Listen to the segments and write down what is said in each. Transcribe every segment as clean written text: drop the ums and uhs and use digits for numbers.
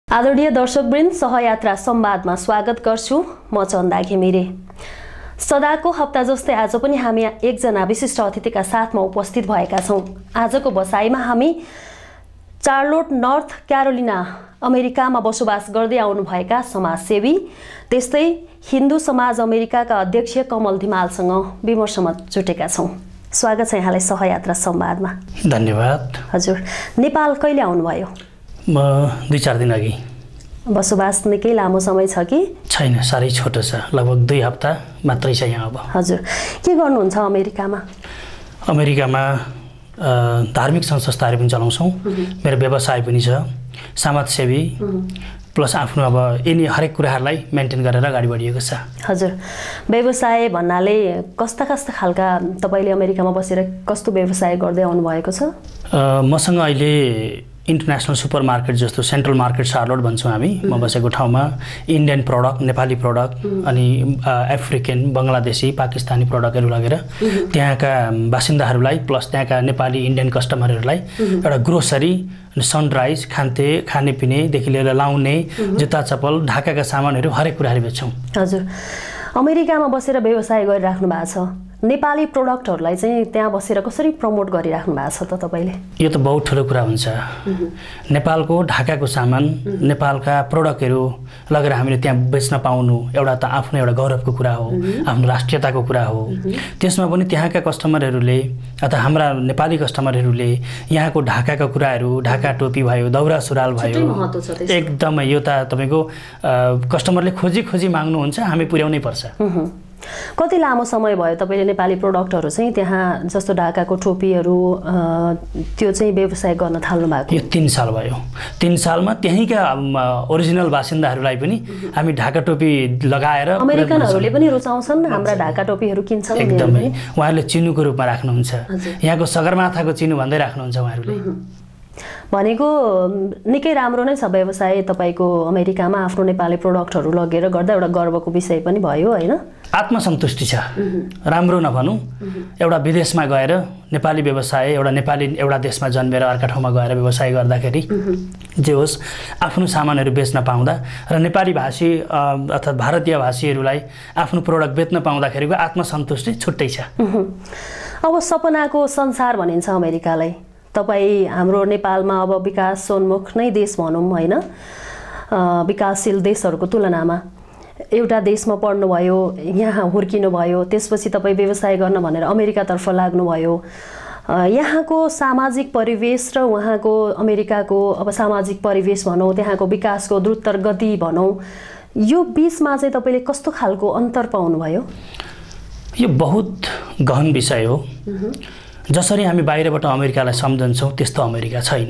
आदरणीय दर्शकवृन्द, सहयात्रा संवादमा स्वागत गर्छु। म चन्दा घिमिरे। सदाको हप्ता जस्तै आज पनि हामी एकजना विशिष्ट अतिथिका साथमा उपस्थित भएका छौं। आजको बसाइमा हामी चार्लोट, नर्थ क्यारोलिना, अमेरिकामा बसोबास गर्दै आउनुभएका समाजसेवी, त्यस्तै हिन्दू समाज अमेरिकाका अध्यक्ष कमल धिमालसँग विमर्शमा जुटेका छौं। स्वागत छ यहाँलाई सहयात्रा संवादमा। धन्यवाद। हजुर, नेपाल कहिले आउनुभयो? म 2-4 दिन अघि। बसोबास निकै लामो समय छ कि? छैन, साह्रै छोटो छ, लगभग 2 हप्ता मात्रै छ यहाँ अब। हजुर, के गर्नुहुन्छ अमेरिकामा? अमेरिकामा धार्मिक संस्थाहरू पनि चलाउँछौँ। मेरो व्यवसाय पनि छ, समाजसेवी प्लस आफ्नो अब यिनी हरेक कुराहरूलाई मेन्टेन गरेर अगाडि बढिएको छ। हजुर, व्यवसाय भन्नाले कस्ता खालका तपाईले अमेरिकामा बसेर कस्तो व्यवसाय गर्दै आउनुभएको छ? मसँग अहिले इन्टरनेसनल सुपरमार्केट जस्तो सेन्ट्रल मार्केट चार्लोट भन्छौँ हामी, म बसेको ठाउँमा इन्डियन प्रडक्ट, नेपाली प्रडक्ट अनि अफ्रिकन, बङ्गलादेशी, पाकिस्तानी प्रडक्टहरू लगेर त्यहाँका बासिन्दाहरूलाई प्लस त्यहाँका नेपाली इन्डियन कस्टमरहरूलाई एउटा ग्रोसरी, सनराइज, खानेपिनेदेखि लिएर लाउने, जुत्ता चप्पल, ढाकाका सामानहरू हरेक कुराहरू बेच्छौँ। हजुर, अमेरिकामा बसेर व्यवसाय गरिराख्नु भएको छ, नेपाली प्रोडक्टहरूलाई चाहिँ त्यहाँ बसेर कसरी प्रमोट गरिराख्नु भएको छ त तपाईले? यो त बहुत ठुलो कुरा हुन्छ। नेपालको ढाकाको सामान, नेपालका प्रोडक्टहरू लगेर हामीले त्यहाँ बेच्न पाउनु एउटा त आफ्नो एउटा गौरवको कुरा हो, आफ्नो राष्ट्रियताको कुरा हो। त्यसमा पनि त्यहाँका कस्टमरहरूले अथवा हाम्रा नेपाली कस्टमरहरूले यहाँको ढाकाका कुराहरू, ढाका टोपी भयो, दौरा सुरुवाल भयो, एकदमै यो त तपाईँको कस्टमरले खोजी माग्नुहुन्छ, हामी पुर्याउनै पर्छ। कति लामो समय भयो तपाईले नेपाली प्रोडक्टहरू चाहिँ त्यहाँ जस्तो ढाकाको टोपीहरू त्यो चाहिँ व्यवसाय गर्न थाल्नु भएको? यो 3 साल भयो। 3 सालमा त्यहीँका ओरिजिनल बासिन्दाहरूलाई पनि हामी ढाका टोपी लगाएर, अमेरिकनहरूले पनि रुचाउँछन्, हाम्रा ढाका टोपीहरू किन्छन्। एकदमै उहाँहरूले चिनुको रूपमा राख्नुहुन्छ, यहाँको सगरमाथाको चिनु भन्दै राख्नुहुन्छ उहाँहरूले। भनेको निकै राम्रो नै छ व्यवसाय तपाईको अमेरिकामा आफ्नो नेपाली प्रोडक्टहरू लगेर गर्दा एउटा गर्वको विषय पनि भयो हैन? आत्मसन्तुष्टि छ, राम्रो नभनौँ। एउटा विदेशमा गएर नेपाली व्यवसाय, एउटा देशमा जन्मेर अर्का ठाउँमा गएर व्यवसाय गर्दाखेरि जे होस् आफ्नो सामानहरू बेच्न पाउँदा र नेपाली भाषी अर्थात् भारतीय भाषीहरूलाई आफ्नो प्रोडक्ट बेच्न पाउँदाखेरिको आत्मसन्तुष्टि छुट्टै छ। अब सपनाको संसार भनिन्छ अमेरिकालाई। तपाईँ हाम्रो नेपालमा अब विकासोन्मुख नै देश भनौँ हैन, विकासशील देशहरूको तुलनामा एउटा देशमा पढ्नुभयो, यहाँ हुर्किनुभयो, त्यसपछि तपाईँ व्यवसाय गर्न भनेर अमेरिकातर्फ लाग्नुभयो। यहाँको सामाजिक परिवेश र उहाँको अमेरिकाको अब सामाजिक परिवेश भनौँ, त्यहाँको विकासको द्रुत गति भनौँ, यो बीचमा चाहिँ तपाईँले कस्तो खालको अन्तर पाउनुभयो? यो बहुत गहन विषय हो। जसरी हामी बाहिरबाट अमेरिकालाई सम्झन्छौँ त्यस्तो अमेरिका छैन।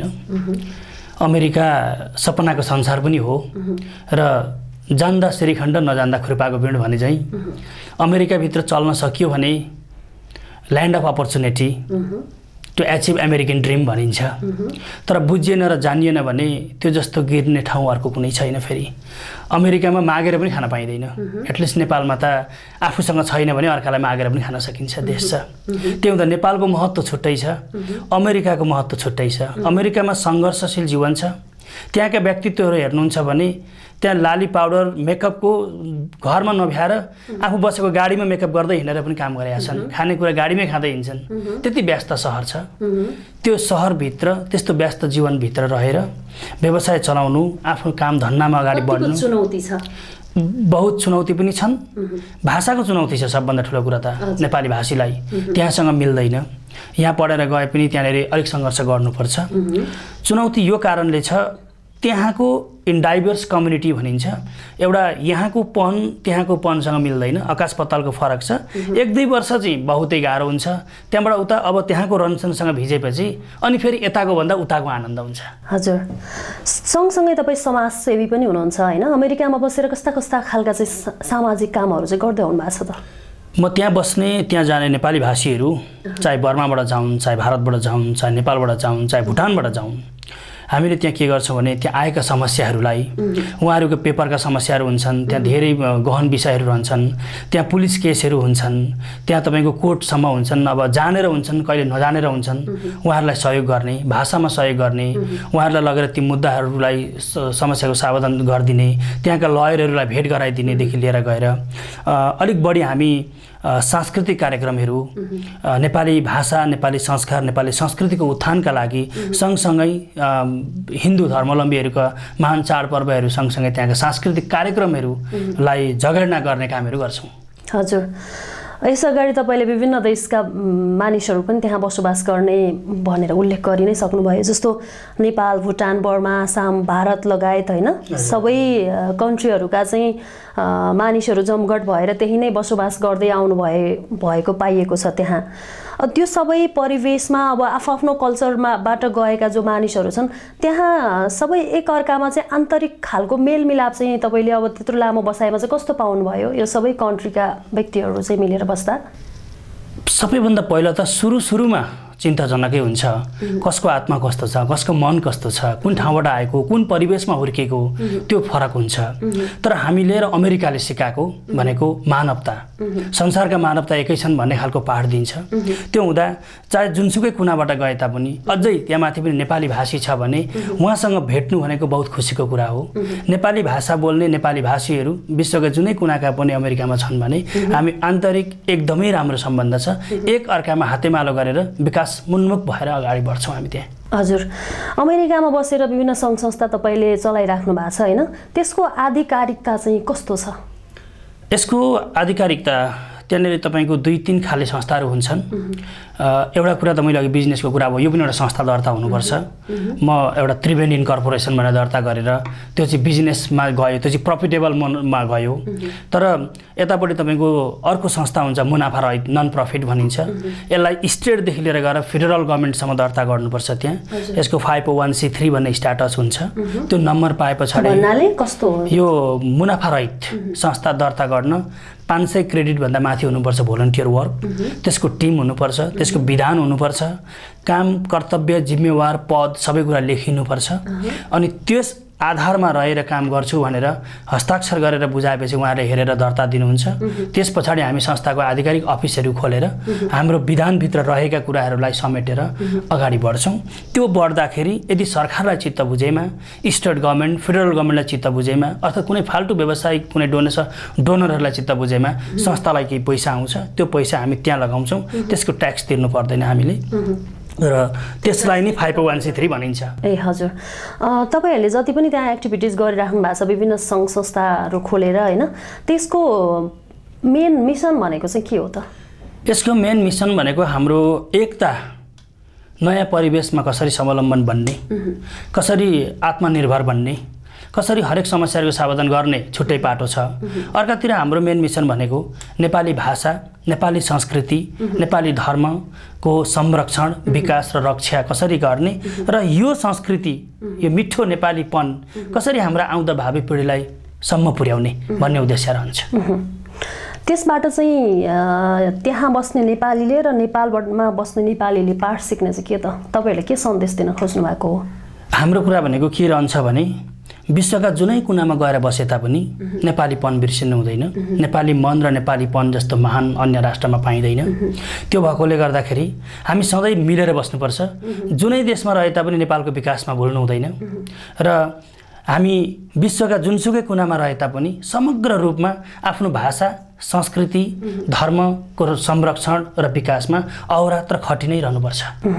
अमेरिका सपनाको संसार पनि हो र जान्दा श्रीखण्ड नजान्दा खुर्पाको बिँड भने चाहिँ अमेरिकाभित्र चल्न सकियो भने land of opportunity to achieve American dream भनिन्छ। तर बुझिएन र जानिएन भने त्यो जस्तो गिर्ने ठाउँ अर्को कुनै छैन। फेरि अमेरिकामा मागेर पनि खान पाइँदैन, एटलिस्ट नेपालमा त आफूसँग छैन भने अर्कालाई मागेर पनि खान सकिन्छ देश छ। त्यो हुँदा नेपालको महत्त्व छुट्टै छ, अमेरिकाको महत्त्व छुट्टै छ। अमेरिकामा सङ्घर्षशील जीवन छ। त्यहाँका व्यक्तित्वहरू हेर्नुहुन्छ भने त्यहाँ लाली पाउडर मेकअपको घरमा नभ्याएर आफू बसेको गाडीमा मेकअप गर्दै हिँडेर पनि काम गरेका छन्, खानेकुरा गाडीमै खाँदै हिँड्छन्। त्यति व्यस्त सहर छ। त्यो सहरभित्र त्यस्तो व्यस्त जीवनभित्र रहेर व्यवसाय चलाउनु, आफ्नो काम धन्दामा अगाडि बढ्नु चुनौती छ। बहुत चुनौती पनि छन्। भाषाको चुनौती छ सबभन्दा ठुलो कुरा त। नेपाली भाषीलाई त्यहाँसँग मिल्दैन, यहाँ पढेर गए पनि त्यहाँनिर अलिक सङ्घर्ष गर्नुपर्छ। चुनौती यो कारणले छ, त्यहाँको इन डाइभर्स कम्युनिटी भनिन्छ, एउटा यहाँको पन त्यहाँको पनसँग मिल्दैन, आकाश पातालको फरक छ। 1-2 वर्ष चाहिँ बहुतै गाह्रो हुन्छ, त्यहाँबाट उता अब त्यहाँको रहनसहनसँग भिजेपछि अनि फेरि यताको भन्दा उताको आनन्द हुन्छ। हजुर, सँगसँगै तपाईँ समाजसेवी पनि हुनुहुन्छ हैन? अमेरिकामा बसेर कस्ता खालका चाहिँ सामाजिक कामहरू चाहिँ गर्दै आउनु भएको छ त? म त्यहाँ बस्ने, त्यहाँ जाने नेपाली भाषीहरू चाहे बर्माबाट जाउन्, चाहे भारतबाट जाउन्, चाहे नेपालबाट जाउन्, चाहे भुटानबाट जाउन्, हामीले त्यहाँ के गर्छौँ भने त्यहाँ आएका समस्याहरूलाई उहाँहरूको पेपरका समस्याहरू हुन्छन्, त्यहाँ धेरै गहन विषयहरू रहन्छन्, त्यहाँ पुलिस केसहरू हुन्छन्, त्यहाँ तपाईँको कोर्टसम्म हुन्छन्, अब जानेर हुन्छन् कहिले नजानेर हुन्छन्, उहाँहरूलाई सहयोग गर्ने, भाषामा सहयोग गर्ने, उहाँहरूलाई लगेर ती मुद्दाहरूलाई समस्याको समाधान गरिदिने, त्यहाँका लयरहरूलाई भेट गराइदिनेदेखि लिएर गएर अलिक बढी हामी सांस्कृतिक कार्यक्रमहरू, नेपाली भाषा, नेपाली संस्कार, नेपाली संस्कृतिको उत्थानका लागि सँगसँगै हिन्दू धर्मावलम्बीहरूका महान चाडपर्वहरू सँगसँगै त्यहाँका सांस्कृतिक कार्यक्रमहरूलाई जगेर्ना गर्ने कामहरू गर्छौँ। हजुर, यसअगाडि तपाईँले विभिन्न देशका मानिसहरू पनि त्यहाँ बसोबास गर्ने भनेर उल्लेख गरि नै सक्नुभयो, जस्तो नेपाल, भुटान, बर्मा, आसाम, भारत लगायत होइन सबै कन्ट्रीहरूका चाहिँ मानिसहरू जमघट भएर त्यही नै बसोबास गर्दै आउनु भएको पाइएको छ। त्यहाँ त्यो सबै परिवेशमा अब आफ्नो कल्चरबाट गएका जो मानिसहरू छन् त्यहाँ सबै एकअर्कामा चाहिँ आन्तरिक खालको मेलमिलाप चाहिँ तपाईँले अब त्यत्रो लामो बसाइमा चाहिँ कस्तो पाउनुभयो यो सबै कन्ट्रीका व्यक्तिहरू चाहिँ मिलेर बस्दा? सबैभन्दा पहिला त सुरुमा चिन्ताजनकै हुन्छ, कसको आत्मा कस्तो छ, कसको मन कस्तो छ, कुन ठाउँबाट आएको, कुन परिवेशमा हुर्केको, त्यो फरक हुन्छ। तर हामीले र अमेरिकाले सिकाएको भनेको मानवता, संसारका मानवता एकै छन् भन्ने खालको पाठ दिन्छ। त्यो हुँदा चाहे जुनसुकै कुनाबाट गए तापनि अझै त्यहाँ माथि पनि नेपाली भाषी छ भने उहाँसँग भेट्नु भनेको बहुत खुसीको कुरा हो। नेपाली भाषा बोल्ने नेपाली भाषीहरू विश्वका जुनै कुनाका पनि अमेरिकामा छन् भने हामी आन्तरिक एकदमै राम्रो सम्बन्ध छ, एक अर्कामा हातेमालो गरेर विकास मुन्मुख भएर अगाडि बढ्छौँ हामी त्यहाँ। हजुर, अमेरिकामा बसेर विभिन्न सङ्घ संस्था तपाईँले चलाइराख्नु भएको छ होइन, त्यसको आधिकारिकता चाहिँ कस्तो छ? यसको आधिकारिकता त्यहाँनिर तपाईँको 2-3 खाले संस्थाहरू हुन्छन्। एउटा कुरा त मैले अघि बिजनेसको कुरा भयो, यो पनि एउटा संस्था दर्ता हुनुपर्छ। म एउटा त्रिवेणी इन्कर्पोरेसन भनेर दर्ता गरेर त्यो चाहिँ बिजनेसमा गयो, त्यो चाहिँ प्रफिटेबलमा गयो। तर यतापट्टि तपाईँको अर्को संस्था हुन्छ मुनाफा रहित नन प्रफिट भनिन्छ, यसलाई स्टेटदेखि लिएर गएर फेडरल गभर्मेन्टसम्म दर्ता गर्नुपर्छ। त्यहाँ यसको 501c3 भन्ने स्ट्याटस हुन्छ। त्यो नम्बर पाए पछाडि यो मुनाफा रहित संस्था दर्ता गर्न 500 क्रेडिटभन्दा माथि हुनुपर्छ भोलन्टियर वर्क, त्यसको टिम हुनुपर्छ, त्यसको विधान हुनुपर्छ, काम कर्तव्य जिम्मेवार पद सबै कुरा लेखिनुपर्छ। अनि त्यस आधारमा रहेर काम गर्छु भनेर हस्ताक्षर गरेर बुझाएपछि उहाँहरूले हेरेर दर्ता दिनुहुन्छ। त्यस पछाडि हामी संस्थाको आधिकारिक अफिसहरू खोलेर हाम्रो विधानभित्र रहेका कुराहरूलाई समेटेर अगाडि बढ्छौँ। त्यो बढ्दाखेरि यदि सरकारलाई चित्त बुझेमा, स्टेट गभर्मेन्ट, फेडरल गभर्मेन्टलाई चित्त बुझेमा, अर्थात् कुनै फाल्टु व्यवसायिक कुनै डोनरहरूलाई चित्त बुझेमा संस्थालाई केही पैसा आउँछ, त्यो पैसा हामी त्यहाँ लगाउँछौँ, त्यसको ट्याक्स तिर्नु पर्दैन हामीले, र त्यसलाई नै 501c3 भनिन्छ। ए हजुर, तपाईँहरूले जति पनि त्यहाँ एक्टिभिटिज गरिराख्नु भएको छ विभिन्न सङ्घ संस्थाहरू खोलेर होइन, त्यसको मेन मिसन भनेको चाहिँ के हो त? यसको मेन मिसन भनेको हाम्रो एकता, नयाँ परिवेशमा कसरी स्वावलम्बन बन्ने, कसरी आत्मनिर्भर बन्ने, कसरी हरेक समस्याहरूको समाधान गर्ने छुट्टै पाटो छ। अर्कातिर हाम्रो मेन मिसन भनेको नेपाली भाषा, नेपाली संस्कृति, नेपाली धर्मको संरक्षण, विकास र रक्षा कसरी गर्ने र यो संस्कृति, यो मिठो नेपालीपन कसरी हाम्रा आउँदा भावी पिँढीलाई सम्म पुर्याउने भन्ने उद्देश्य रहन्छ। त्यसबाट चाहिँ त्यहाँ बस्ने नेपालीले र नेपालमा बस्ने नेपालीले पाठ सिक्ने चाहिँ के त? तपाईँहरूले के सन्देश दिन खोज्नु भएको हो? हाम्रो कुरा भनेको के रहन्छ भने विश्वका जुनै कुनामा गएर बसे तापनि नेपालीपन बिर्सिनु हुँदैन। नेपाली मन र नेपालीपन जस्तो महान अन्य राष्ट्रमा पाइँदैन। त्यो भएकोले गर्दाखेरि हामी सधैँ मिलेर बस्नुपर्छ। जुनै देशमा रहे तापनि नेपालको विकासमा भुल्नु हुँदैन र हामी विश्वका जुनसुकै कुनामा रहे तापनि समग्र रूपमा आफ्नो भाषा, संस्कृति, धर्मको संरक्षण र विकासमा अहोरात्र खटि नै रहनुपर्छ।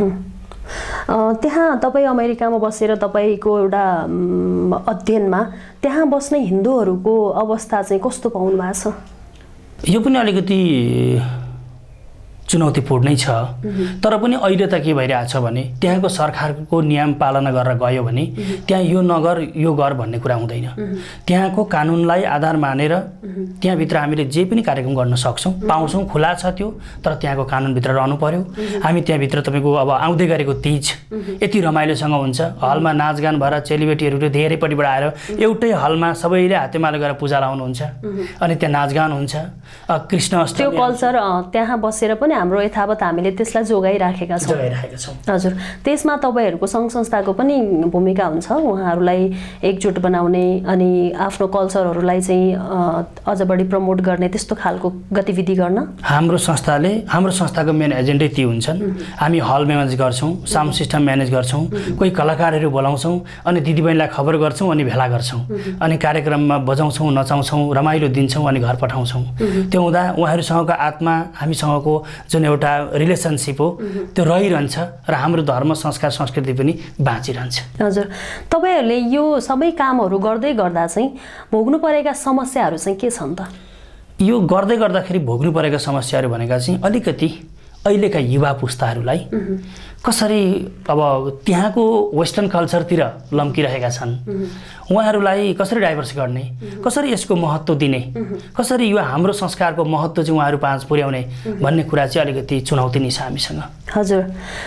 त्यहाँ तपाईँ अमेरिकामा बसेर तपाईँको एउटा अध्ययनमा त्यहाँ बस्ने हिन्दूहरूको अवस्था चाहिँ कस्तो पाउनु भएको छ? यो पनि अलिकति चुनौतीपूर्णै छ। तर पनि अहिले त के भइरहेछ भने त्यहाँको सरकारको नियम पालना गरेर गयो भने त्यहाँ यो नगर यो गर भन्ने कुरा हुँदैन। त्यहाँको कानुनलाई आधार मानेर त्यहाँभित्र हामीले जे पनि कार्यक्रम गर्न सक्छौँ, पाउँछौँ, खुला छ त्यो। तर त्यहाँको कानुनभित्र रहनु पर्यो। हामी त्यहाँभित्र तपाईँको अब आउँदै गरेको तीज यति रमाइलोसँग हुन्छ। हलमा नाचगान भएर चेलीबेटीहरू धेरैपट्टिबाट आएर एउटै हलमा सबैले हातेमालो गरेर पूजा लाउनुहुन्छ अनि त्यहाँ नाचगान हुन्छ। कृष्ण अष्टमी त्यो कल्चर त्यहाँ बसेर पनि हाम्रो यथावत हामीले त्यसलाई जोगाइराखेका छौँ। हजुर, त्यसमा तपाईँहरूको सङ्घ संस्थाको पनि भूमिका हुन्छ, उहाँहरूलाई एकजुट बनाउने अनि आफ्नो कल्चरहरूलाई चाहिँ अझ बढी प्रमोट गर्ने त्यस्तो खालको गतिविधि गर्न। हाम्रो संस्थाको मेन एजेन्डै ती हुन्छन्। हामी हल म्यानेज गर्छौँ, साउन्ड सिस्टम म्यानेज गर्छौँ, कोही कलाकारहरू बोलाउँछौँ अनि दिदीबहिनीलाई खबर गर्छौँ अनि भेला गर्छौँ अनि कार्यक्रममा बजाउँछौँ, नचाउँछौँ, रमाइलो दिन्छौँ अनि घर पठाउँछौँ। त्यो हुँदा उहाँहरूसँगको आत्मा, हामीसँगको जुन एउटा रिलेसनसिप हो त्यो रहिरहन्छ र हाम्रो धर्म, संस्कार, संस्कृति पनि बाँचिरहन्छ। हजुर, तपाईँहरूले यो सबै कामहरू गर्दै गर्दा चाहिँ भोग्नु परेका समस्याहरू चाहिँ के छन् त? यो गर्दै गर्दाखेरि भोग्नु परेका समस्याहरू भनेका चाहिँ अलिकति अहिलेका युवा पुस्ताहरूलाई कसरी अब त्यहाँको वेस्टर्न कल्चरतिर लम्किरहेका छन्, उहाँहरूलाई कसरी डाइभर्स गर्ने, कसरी यसको महत्त्व दिने, कसरी यो हाम्रो संस्कारको महत्त्व चाहिँ उहाँहरू पाँच पुर्याउने भन्ने कुरा चाहिँ अलिकति चुनौती नै छ हामीसँग। हजुर,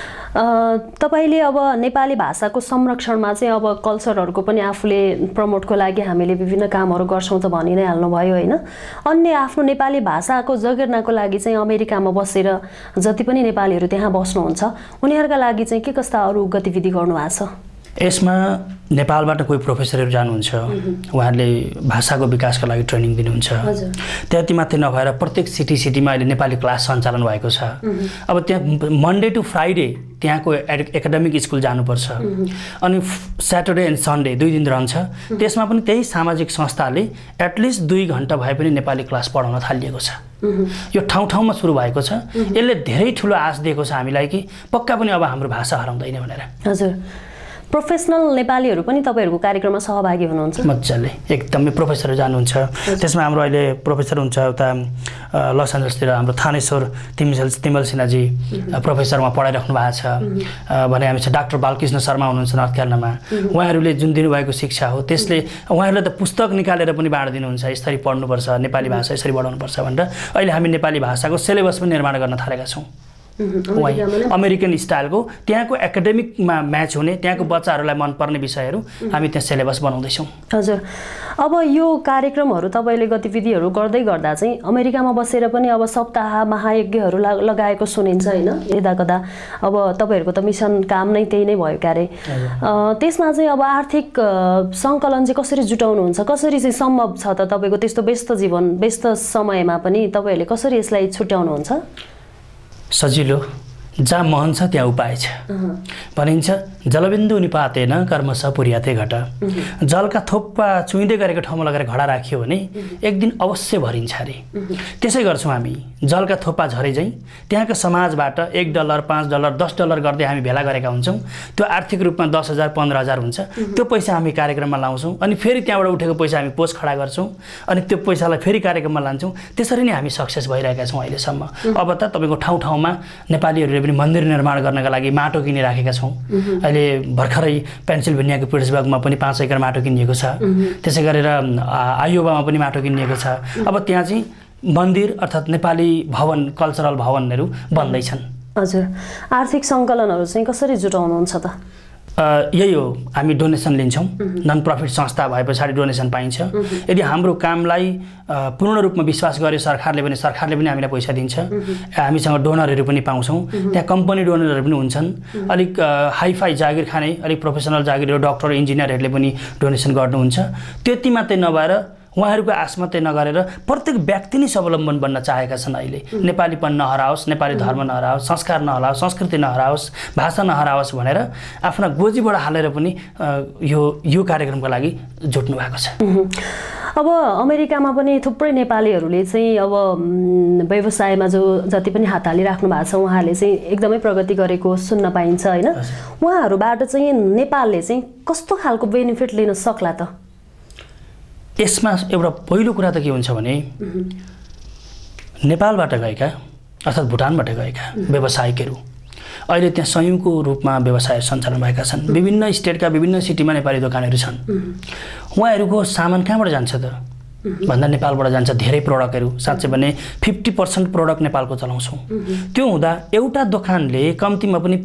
तपाईँले अब नेपाली भाषाको संरक्षणमा चाहिँ अब कल्चरहरूको पनि आफूले प्रमोटको लागि हामीले विभिन्न कामहरू गर्छौँ त भनि नै हाल्नुभयो होइन। अन्य आफ्नो नेपाली भाषाको जगेर्नाको लागि चाहिँ अमेरिकामा बसेर जति पनि नेपालीहरू त्यहाँ बस्नुहुन्छ उनीहरूका लागि चाहिँ के कस्ता अरू गतिविधि गर्नुभएको छ? यसमा नेपालबाट कोही प्रोफेसरहरू जानुहुन्छ, उहाँहरूले भाषाको विकासको लागि ट्रेनिङ दिनुहुन्छ। त्यति मात्रै नभएर प्रत्येक सिटीमा अहिले नेपाली क्लास सञ्चालन भएको छ। अब त्यहाँ मन्डे टु फ्राइडे त्यहाँको एकाडेमिक स्कुल जानुपर्छ अनि स्याटरडे एन्ड सन्डे 2 दिन रहन्छ। त्यसमा पनि त्यही सामाजिक संस्थाले एटलिस्ट 2 घण्टा भए पनि नेपाली क्लास पढाउन थालिएको छ। यो ठाउँ ठाउँमा सुरु भएको छ। यसले धेरै ठुलो आश दिएको छ हामीलाई कि पक्का पनि अब हाम्रो भाषा हराउँदैन भनेर। हजुर, प्रोफेसनल नेपालीहरू पनि तपाईँहरूको कार्यक्रममा सहभागी हुनुहुन्छ? मजाले, एकदमै प्रोफेसर जानुहुन्छ। त्यसमा हाम्रो अहिले प्रोफेसर हुन्छ उता लस एन्जल्सतिर हाम्रो थानेश्वर तिमल सिन्हाजी प्रोफेसरमा पढाइराख्नु भएको छ भने हामी छ डाक्टर बालकृष्ण शर्मा हुनुहुन्छ नर्थ क्यारोलिनामा। उहाँहरूले जुन दिनुभएको शिक्षा हो त्यसले उहाँहरूले त पुस्तक निकालेर पनि बाँडिदिनुहुन्छ, यसरी पढ्नुपर्छ, नेपाली भाषा यसरी बढाउनुपर्छ भनेर। अहिले हामी नेपाली भाषाको सिलेबस पनि निर्माण गर्न थालेका छौँ। अमेरिकन स्टाइलको त्यहाँको एकाडेमिकमा म्याच हुने, त्यहाँको बच्चाहरूलाई मनपर्ने विषयहरू हामी त्यहाँ सिलेबस बनाउँदैछौँ। हजुर, अब यो कार्यक्रमहरू तपाईँले गतिविधिहरू गर्दै गर्दा चाहिँ अमेरिकामा बसेर पनि अब सप्ताह महायज्ञहरू लगाएको सुनिन्छ होइन यदा कदा। अब तपाईँहरूको त मिसन काम नै त्यही नै भयो क्यारे। त्यसमा चाहिँ अब आर्थिक सङ्कलन चाहिँ कसरी जुटाउनुहुन्छ, कसरी चाहिँ सम्भव छ त तपाईँको त्यस्तो व्यस्त जीवन, व्यस्त समयमा पनि तपाईँहरूले कसरी यसलाई छुट्याउनुहुन्छ? सजिलो, जहाँ मन छ त्यहाँ उपाय छ भनिन्छ। जलबिन्दु निपातेन कर्मश पुर्याते घट। जलका थोप्पा चुइँदै गरेको ठाउँमा लगेर घडा राख्यो भने एक दिन अवश्य भरिन्छ अरे। त्यसै गर्छौँ हामी। जलका थोप्पा झरे चाहिँ त्यहाँको समाजबाट $1, $5, $10 गर्दै हामी भेला गरेका हुन्छौँ। त्यो आर्थिक रूपमा 10,000 15,000 हुन्छ। त्यो पैसा हामी कार्यक्रममा लाउँछौँ अनि फेरि त्यहाँबाट उठेको पैसा हामी पोस्ट खडा गर्छौँ अनि त्यो पैसालाई फेरि कार्यक्रममा लान्छौँ। त्यसरी नै हामी सक्सेस भइरहेका छौँ अहिलेसम्म। अब त तपाईँको ठाउँ ठाउँमा नेपालीहरूले पनि मन्दिर निर्माण गर्नका लागि माटो किनिराखेका छौँ। अहिले भर्खरै पेन्सिल्भेनियाको पिट्सबर्गमा पनि 5 एकड माटो किनिएको छ। त्यसै गरेर आयोवामा पनि माटो किनिएको छ। अब त्यहाँ चाहिँ मन्दिर अर्थात् नेपाली भवन, कल्चरल भवनहरू बन्दैछन्। हजुर, आर्थिक सङ्कलनहरू चाहिँ कसरी जुटाउनुहुन्छ त? यही हो, हामी डोनेसन लिन्छौँ। नन प्रफिट संस्था भए पछाडि डोनेसन पाइन्छ। यदि हाम्रो कामलाई पूर्ण रूपमा विश्वास गर्यो सरकारले पनि हामीलाई पैसा दिन्छ। हामीसँग डोनरहरू पनि पाउँछौँ। त्यहाँ कम्पनी डोनरहरू पनि हुन्छन्। अलिक हाइफाई जागिर खाने, अलिक प्रोफेसनल जागिरहरू, डक्टर, इन्जिनियरहरूले पनि डोनेसन गर्नुहुन्छ। त्यति मात्रै नभएर उहाँहरूको आश मात्रै नगरेर प्रत्येक व्यक्ति नै स्वावलम्बन बन्न चाहेका छन्। अहिले नेपालीपन नहराओस्, नेपाली धर्म नहराओस्, संस्कार नहराओस्, संस्कृति नहराओस्, भाषा नहराओस् भनेर आफ्ना गोजीबाट हालेर पनि यो कार्यक्रमको लागि जुट्नु भएको छ। अब अमेरिकामा पनि थुप्रै नेपालीहरूले चाहिँ अब व्यवसायमा जति पनि हात हालिराख्नु भएको छ उहाँहरूले चाहिँ एकदमै प्रगति गरेको सुन्न पाइन्छ होइन। उहाँहरूबाट चाहिँ नेपालले चाहिँ कस्तो खालको बेनिफिट लिन सक्ला त? यसमा एउटा पहिलो कुरा त के हुन्छ भने नेपालबाट गएका अर्थात् भुटानबाट गएका व्यवसायिकहरू अहिले त्यहाँ संयौँको रूपमा व्यवसाय सञ्चालन भएका छन्। विभिन्न स्टेटका विभिन्न सिटीमा नेपाली दोकानहरू छन्। उहाँहरूको सामान कहाँबाट जान्छ त? भन्दा नेपालबाट जान्छ धेरै प्रडक्टहरू। साँच्चै भने 50% प्रडक्ट नेपालको चलाउँछौँ। त्यो हुँदा एउटा दोकानले कम्तीमा पनि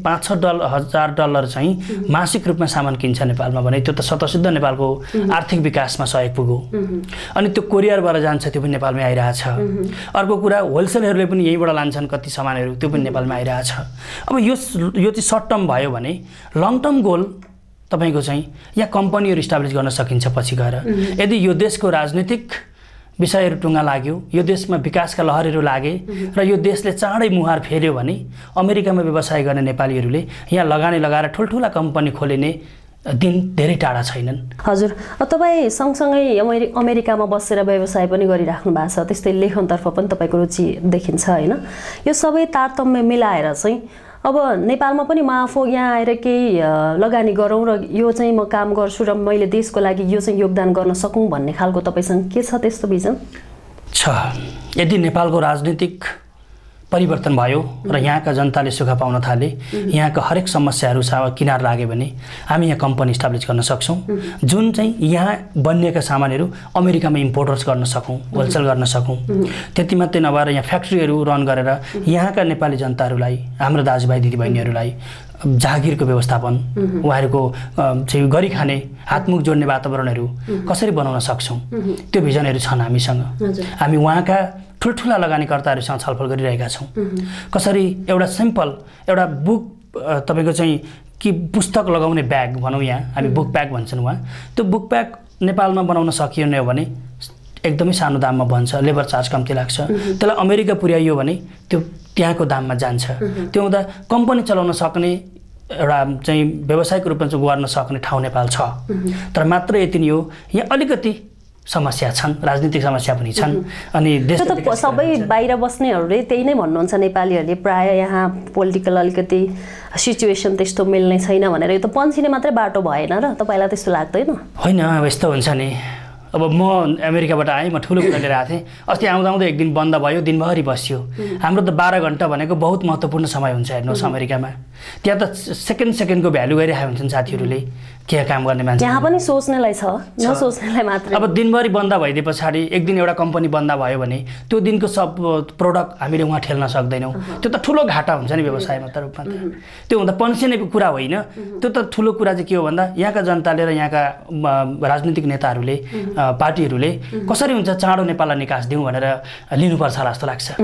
$5,000 चाहिँ मासिक रूपमा सामान किन्छ नेपालमा भने त्यो त स्वतःसिद्ध नेपालको आर्थिक विकासमा सहयोग पुग्यो। अनि त्यो कोरियरबाट जान्छ, त्यो पनि नेपालमै आइरहेछ। अर्को कुरा होलसेलरहरूले पनि यहीँबाट लान्छन् कति सामानहरू, त्यो पनि नेपालमा आइरहेछ। अब यो चाहिँ सर्ट टर्म भयो भने लङ टर्म गोल तपाईको चाहिँ यहाँ कम्पनीहरू इस्टाब्लिस गर्न सकिन्छ पछि गएर। यदि यो देशको राजनीतिक विषयहरू टुङ्गा लाग्यो, यो देशमा विकासका लहरहरू लागे र यो देशले चाँडै मुहार फेल्यो भने अमेरिकामा व्यवसाय गर्ने नेपालीहरूले यहाँ लगानी लगाएर ठुल्ठुला कम्पनी खोलिने दिन धेरै टाढा छैनन्। हजुर, तपाईँ सँगसँगै अमेरिकामा बसेर व्यवसाय पनि गरिराख्नु भएको छ, त्यस्तै लेखनतर्फ पनि तपाईँको रुचि देखिन्छ होइन? यो सबै तारतम्य मिलाएर चाहिँ अब नेपालमा पनि म आफू यहाँ आएर केही लगानी गरौँ र यो चाहिँ म काम गर्छु र मैले देशको लागि यो चाहिँ योगदान गर्न सकौँ भन्ने खालको तपाईँसँग के छ त्यस्तो भिजन छ? यदि नेपालको राजनीतिक परिवर्तन भयो र यहाँका जनताले सुख पाउन थाले, यहाँका हरेक समस्याहरू किनार लाग्यो भने हामी यहाँ कम्पनी इस्टाब्लिस गर्न सक्छौँ, जुन चाहिँ यहाँ बनिएका सामानहरू अमेरिकामा इम्पोर्टर्स गर्न सकौँ, होलसेल गर्न सकौँ। त्यति मात्रै नभएर यहाँ फ्याक्ट्रीहरू रन गरेर यहाँका नेपाली जनताहरूलाई, हाम्रो दाजुभाइ दिदीबहिनीहरूलाई जागिरको व्यवस्थापन, उहाँहरूको चाहिँ गरी खाने हातमुख जोड्ने वातावरणहरू कसरी बनाउन सक्छौँ, त्यो भिजनहरू छन् हामीसँग। हामी उहाँका ठुल्ठुला लगानीकर्ताहरूसँग छलफल गरिरहेका छौँ। कसरी एउटा सिम्पल एउटा बुक तपाईँको चाहिँ कि पुस्तक लगाउने ब्याग भनौँ, यहाँ हामी बुक प्याक भन्छन् उहाँ, त्यो बुक प्याक नेपालमा बनाउन सकिएन भने एकदमै सानो दाममा बन्छ, लेबर चार्ज कम्ती लाग्छ। त्यसलाई अमेरिका पुर्याइयो भने त्यो त्यहाँको दाममा जान्छ। त्यो हुँदा कम्पनी चलाउन सक्ने एउटा चाहिँ व्यावसायिक रूपमा चाहिँ गर्न सक्ने ठाउँ नेपाल छ। तर मात्र यति नै हो, यहाँ अलिकति समस्या छन्, राजनीतिक समस्या पनि छन्। अनि देश त सबै बाहिर बस्नेहरूले त्यही नै भन्नुहुन्छ, नेपालीहरूले प्राय यहाँ पोलिटिकल अलिकति सिचुएसन त्यस्तो मिल्ने छैन भनेर। यो त पन्सिने मात्रै बाटो भएन र तपाईँलाई त्यस्तो लाग्दैन? होइन, यस्तो हुन्छ नि। अब म अमेरिकाबाट आएँ, म ठुलो कुरा लिएर आएको थिएँ। अस्ति आउँदा एक दिन बन्द भयो, दिनभरि बस्यो। हाम्रो त 12 घन्टा भनेको बहुत महत्त्वपूर्ण समय हुन्छ हेर्नुहोस् अमेरिकामा। त्यहाँ त सेकेन्डको भ्यालु गरिरहेको हुन्छन् साथीहरूले, के काम गर्ने मान्छे। यहाँ पनि सोच्नेलाई छ, नसोच्नेलाई मात्र। अब दिनभरि बन्द भइदिए पछाडि एक दिन एउटा कम्पनी बन्द भयो भने त्यो दिनको सब प्रोडक्ट हामीले उहाँ ठेल्न सक्दैनौँ। त्यो त ठुलो घाटा हुन्छ नि व्यवसायमा त रूपमा। त्यो हुँदा पन्सिने कुरा होइन, त्यो त ठुलो कुरा चाहिँ के हो भन्दा यहाँका जनताले र यहाँका राजनीतिक नेताहरूले, पार्टीहरूले कसरी हुन्छ चाँडो नेपाललाई निकास दिउँ भनेर लिनुपर्छ होला जस्तो लाग्छ।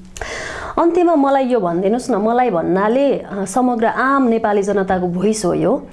अन्त्यमा मलाई यो भनिदिनुहोस् न, मलाई भन्नाले समग्र आम नेपाली जनताको भोइस हो यो।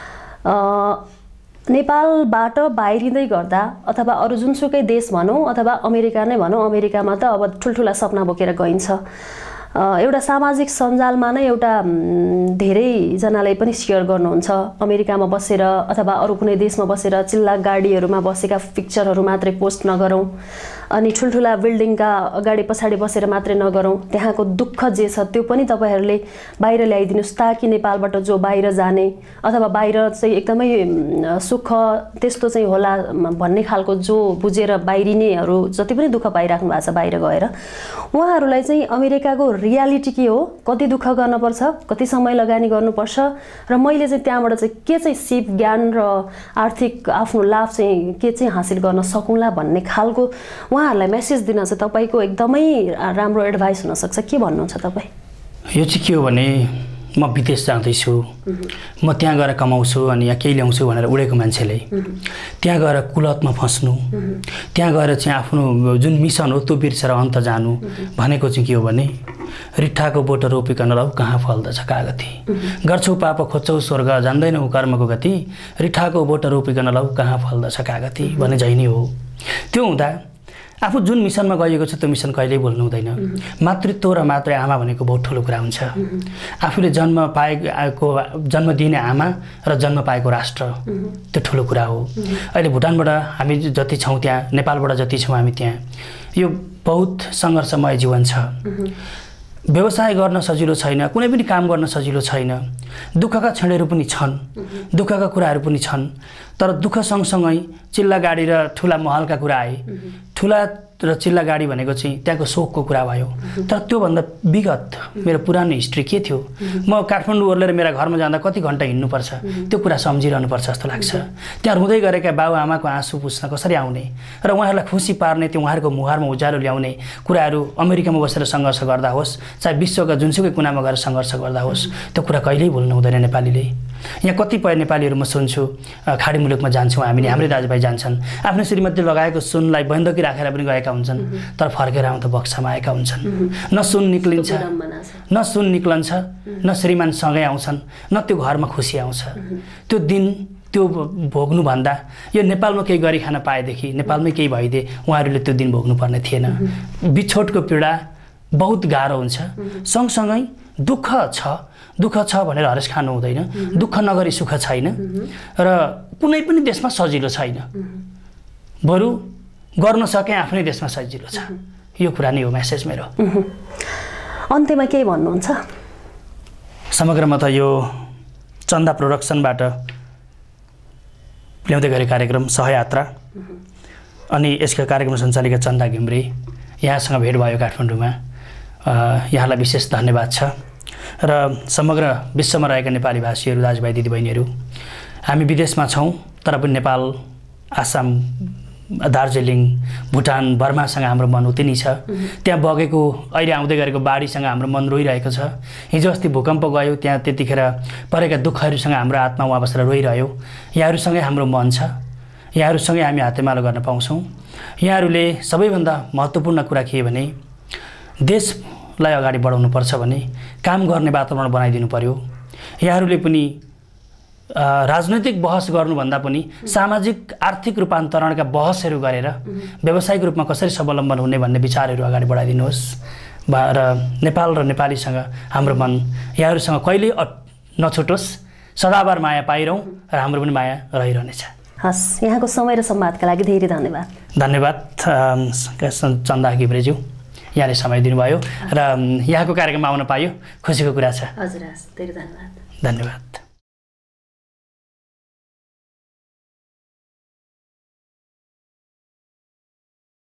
नेपालबाट बाहिरिँदै गर्दा अथवा अरू जुनसुकै देश भनौँ अथवा अमेरिका नै भनौँ, अमेरिकामा त अब ठुल्ठुला सपना बोकेर गइन्छ। एउटा सामाजिक सञ्जालमा नै एउटा धेरैजनाले पनि सेयर गर्नुहुन्छ, अमेरिकामा बसेर अथवा अरू कुनै देशमा बसेर चिल्ला गाडीहरूमा बसेका पिक्चरहरू मात्रै पोस्ट नगरौँ, अनि ठुल्ठुला बिल्डिङका अगाडि पछाडि बसेर मात्रै नगरौँ, त्यहाँको दुःख जे छ त्यो पनि तपाईँहरूले बाहिर ल्याइदिनुहोस्, ताकि नेपालबाट जो बाहिर जाने अथवा बाहिर चाहिँ एकदमै सुख त्यस्तो चाहिँ होला भन्ने खालको जो बुझेर बाहिरिनेहरू जति पनि दुःख पाइराख्नु भएको छ बाहिर गएर, उहाँहरूलाई चाहिँ अमेरिकाको रियालिटी के हो, कति दुःख गर्नुपर्छ, कति समय लगानी गर्नुपर्छ र मैले चाहिँ त्यहाँबाट चाहिँ के चाहिँ सिप ज्ञान र आर्थिक आफ्नो लाभ चाहिँ के चाहिँ हासिल गर्न सकौँला भन्ने खालको उहाँहरूलाई मेसेज दिन चाहिँ तपाईँको एकदमै राम्रो एडभाइस हुनसक्छ। के भन्नुहुन्छ तपाईँ? यो चाहिँ के हो भने म विदेश जाँदैछु, म त्यहाँ गएर कमाउँछु अनि यहाँ केही ल्याउँछु भनेर उडेको मान्छेले त्यहाँ गएर कुलतमा फस्नु, त्यहाँ गएर चाहिँ आफ्नो जुन मिसन हो त्यो बिर्सेर अन्त जानु भनेको चाहिँ के हो भने रिट्ठाको बोट रोपिकन लौ कहाँ फल्दछ कागती, गर्छौ पाप खोज्छौ स्वर्ग जान्दैनौ कर्मको गति, रिट्ठाको बोट रोपिकन लौ कहाँ फल्दछ कागती भने झै नै हो। त्यो हुँदा आफू जुन मिसनमा गएको छ त्यो मिसन कहिल्यै भुल्नु हुँदैन। मातृत्व र मातृ आमा भनेको बहुत ठुलो कुरा हुन्छ। आफूले जन्म दिने आमा र जन्म पाएको राष्ट्र त्यो ठुलो कुरा हो। अहिले भुटानबाट हामी जति छौँ त्यहाँ, नेपालबाट जति छौँ हामी त्यहाँ, यो बहुत सङ्घर्षमय जीवन छ। व्यवसाय गर्न सजिलो छैन, कुनै पनि काम गर्न सजिलो छैन, दुःखका क्षणहरू पनि छन्, दुःखका कुराहरू पनि छन्। तर दुःख सँगसँगै चिल्ला गाडी र ठुला महलका कुरा आए, ठुला र चिल्ला गाडी भनेको चाहिँ त्यहाँको शोकको कुरा भयो। तर त्योभन्दा विगत मेरो पुरानो हिस्ट्री के थियो, म काठमाडौँ ओर्लेर मेरा घरमा जाँदा कति घन्टा हिँड्नुपर्छ त्यो कुरा सम्झिरहनुपर्छ जस्तो लाग्छ। त्यहाँ रुँदै गरेका बाबुआमाको आँसु पुस्न कसरी आउने र उहाँहरूलाई खुसी पार्ने, त्यो उहाँहरूको मुहारमा उज्यालो ल्याउने कुराहरू अमेरिकामा बसेर सङ्घर्ष गर्दा होस्, चाहे विश्वका जुनसुकै कुनामा गएर सङ्घर्ष गर्दा होस्, त्यो कुरा कहिल्यै भुल्नु हुँदैन नेपालीले। यहाँ कतिपय नेपालीहरू म सुन्छु, खाडी मुलुकमा जान्छौँ हामीले, हाम्रै दाजुभाइ जान्छन्, आफ्नो श्रीमतीले लगाएको सुनलाई बन्दकी राखेर पनि गएका हुन्छन्, तर फर्केर आउँदा बक्सामा आएका हुन्छन्। न सुन निक्लिन्छ, न सुन निक्लन्छ, न श्रीमानसँगै आउँछन्, न त्यो घरमा खुसी आउँछ। त्यो दिन त्यो भोग्नुभन्दा यो नेपालमा केही गरी खान पाएदेखि, नेपालमै केही भइदिए उहाँहरूले त्यो दिन भोग्नुपर्ने थिएन। बिछोडको पीडा बहुत गाह्रो हुन्छ। सँगसँगै दुःख छ भनेर हरेस खानु हुँदैन। दुःख नगरी सुख छैन र कुनै पनि देशमा सजिलो छैन। बरु गर्न सके आफ्नै देशमा सजिलो छ। यो कुरा नै हो मेसेज मेरो। अन्त्यमा केही भन्नुहुन्छ? समग्रमा त यो चन्दा प्रोडक्सनबाट ल्याउँदै गरेको कार्यक्रम सहयात्रा अनि यसको कार्यक्रम सञ्चालिका चन्दा घिम्रे, यहाँसँग भेट भयो काठमाडौँमा। यहाँलाई विशेष धन्यवाद छ। र समग्र विश्वमा रहेका नेपाली भाषीहरू, दाजुभाइ दिदीबहिनीहरू, हामी विदेशमा छौँ तर पनि नेपाल, आसाम, दार्जिलिङ, भुटान, बर्मासँग हाम्रो मन उति नै छ। त्यहाँ बगेको अहिले आउँदै गरेको बाढीसँग हाम्रो मन रोइरहेको छ। हिजो अस्ति भूकम्प गयो, त्यहाँ त्यतिखेर परेका दुःखहरूसँग हाम्रो आत्मा उहाँ बसेर रोइरह्यो। यहाँहरूसँगै हाम्रो मन छ, यहाँहरूसँगै हामी हातेमालो गर्न पाउँछौँ। यहाँहरूले सबैभन्दा महत्त्वपूर्ण कुरा के भने देशलाई अगाडि बढाउनुपर्छ भने काम गर्ने वातावरण बनाइदिनु पर्यो। यहाँहरूले पनि राजनैतिक बहस गर्नुभन्दा पनि सामाजिक आर्थिक रूपान्तरणका बहसहरू गरेर व्यावसायिक रूपमा कसरी स्वावलम्बन हुने भन्ने विचारहरू अगाडि बढाइदिनुहोस्। र नेपाल र नेपालीसँग हाम्रो मन यहाँहरूसँग कहिल्यै नछुटोस्। सदाबार माया पाइरहँ र हाम्रो पनि माया रहिरहनेछ। हस्, यहाँको समय र संवादका लागि धेरै धन्यवाद। धन्यवाद चन्दा घिम्रेज्यू, यहाँले समय दिनुभयो र यहाँको कार्यक्रममा आउन पायो, खुसीको कुरा छ। हजुर, हस्, धेरै धन्यवाद। धन्यवाद।